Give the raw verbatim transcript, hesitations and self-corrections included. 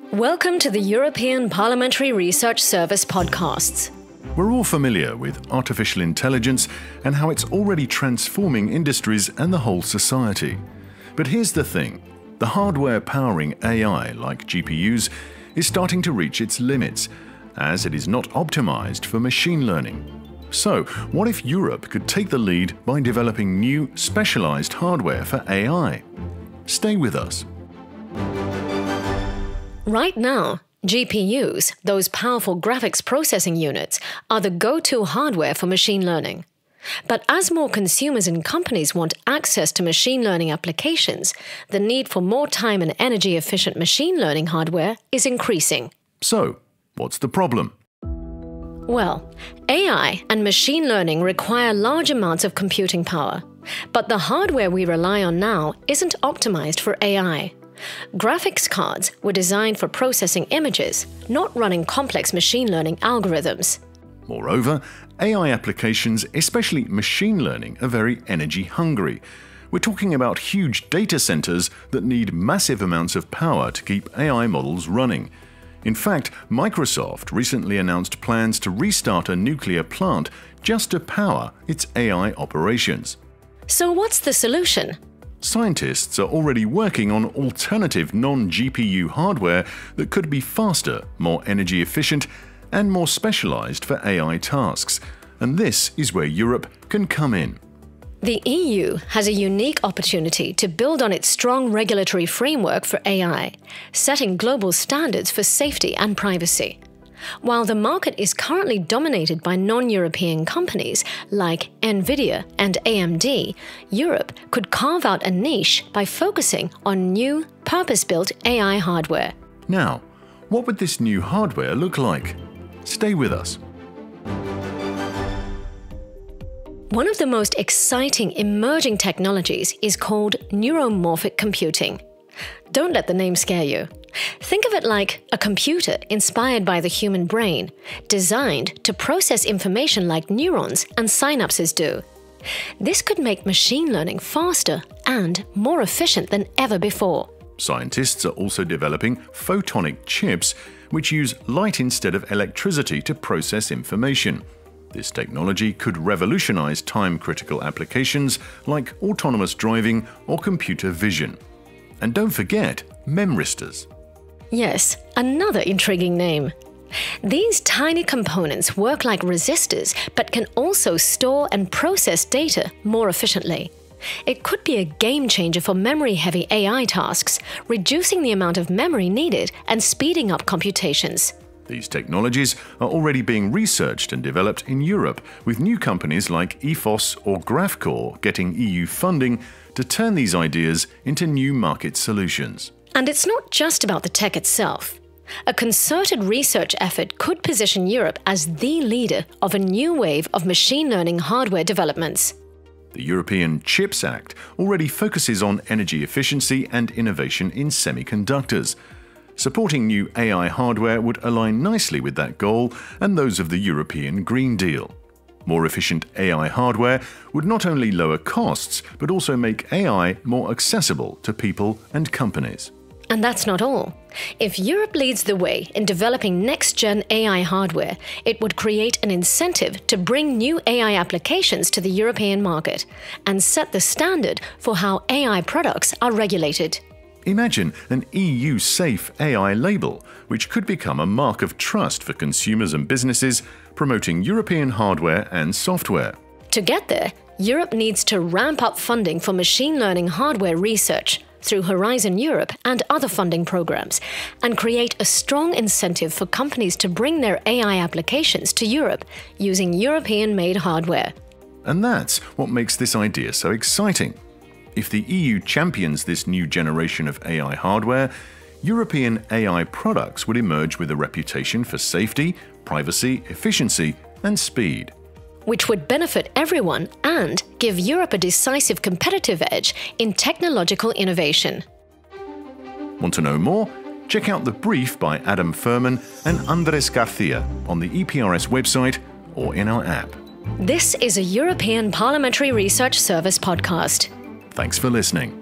Welcome to the European Parliamentary Research Service podcasts. We're all familiar with artificial intelligence and how it's already transforming industries and the whole society. But here's the thing. The hardware powering A I, like G P Us, is starting to reach its limits, as it is not optimized for machine learning. So, what if Europe could take the lead by developing new, specialized hardware for A I? Stay with us. Right now, G P Us, those powerful graphics processing units, are the go-to hardware for machine learning. But as more consumers and companies want access to machine learning applications, the need for more time and energy-efficient machine learning hardware is increasing. So, what's the problem? Well, A I and machine learning require large amounts of computing power. But the hardware we rely on now isn't optimized for A I. Graphics cards were designed for processing images, not running complex machine learning algorithms. Moreover, A I applications, especially machine learning, are very energy hungry. We're talking about huge data centers that need massive amounts of power to keep A I models running. In fact, Microsoft recently announced plans to restart a nuclear plant just to power its A I operations. So what's the solution? Scientists are already working on alternative non-G P U hardware that could be faster, more energy efficient, and more specialized for A I tasks. And this is where Europe can come in. The E U has a unique opportunity to build on its strong regulatory framework for A I, setting global standards for safety and privacy. While the market is currently dominated by non-European companies like Nvidia and A M D, Europe could carve out a niche by focusing on new, purpose-built A I hardware. Now, what would this new hardware look like? Stay with us. One of the most exciting emerging technologies is called neuromorphic computing. Don't let the name scare you. Think of it like a computer inspired by the human brain, designed to process information like neurons and synapses do. This could make machine learning faster and more efficient than ever before. Scientists are also developing photonic chips, which use light instead of electricity to process information. This technology could revolutionize time-critical applications like autonomous driving or computer vision. And don't forget, memristors. Yes, another intriguing name. These tiny components work like resistors, but can also store and process data more efficiently. It could be a game changer for memory-heavy A I tasks, reducing the amount of memory needed and speeding up computations. These technologies are already being researched and developed in Europe, with new companies like E F O S or Graphcore getting E U funding to turn these ideas into new market solutions. And it's not just about the tech itself. A concerted research effort could position Europe as the leader of a new wave of machine learning hardware developments. The European Chips Act already focuses on energy efficiency and innovation in semiconductors. Supporting new A I hardware would align nicely with that goal and those of the European Green Deal. More efficient A I hardware would not only lower costs, but also make A I more accessible to people and companies. And that's not all. If Europe leads the way in developing next-gen A I hardware, it would create an incentive to bring new A I applications to the European market and set the standard for how A I products are regulated. Imagine an E U-safe A I label, which could become a mark of trust for consumers and businesses, promoting European hardware and software. To get there, Europe needs to ramp up funding for machine learning hardware research through Horizon Europe and other funding programs, and create a strong incentive for companies to bring their A I applications to Europe using European-made hardware. And that's what makes this idea so exciting. If the E U champions this new generation of A I hardware, European A I products would emerge with a reputation for safety, privacy, efficiency, and speed. Which would benefit everyone and give Europe a decisive competitive edge in technological innovation. Want to know more? Check out the brief by Adam Furman and Andres Garcia on the E P R S website or in our app. This is a European Parliamentary Research Service podcast. Thanks for listening.